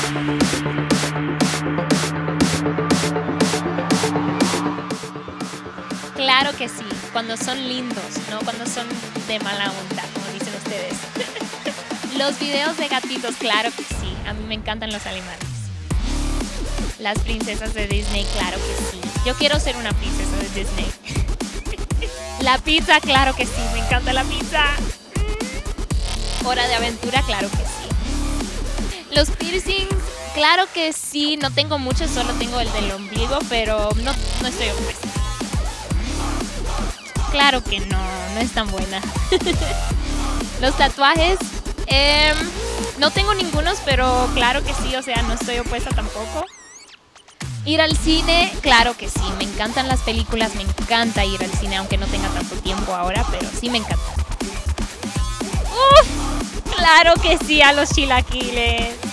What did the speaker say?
Claro que sí, cuando son lindos, no cuando son de mala onda, como dicen ustedes. Los videos de gatitos, claro que sí, a mí me encantan los animales. Las princesas de Disney, claro que sí. Yo quiero ser una princesa de Disney. La pizza, claro que sí, me encanta la pizza. Hora de Aventura, claro que sí. Los piercings, claro que sí, no tengo muchos, solo tengo el del ombligo, pero no estoy opuesta. Claro que no es tan buena. Los tatuajes, no tengo ningunos, pero claro que sí, o sea, no estoy opuesta tampoco. Ir al cine, claro que sí, me encantan las películas, me encanta ir al cine, aunque no tenga tanto tiempo ahora, pero sí me encanta. ¡Uf! Claro que sí, a los chilaquiles.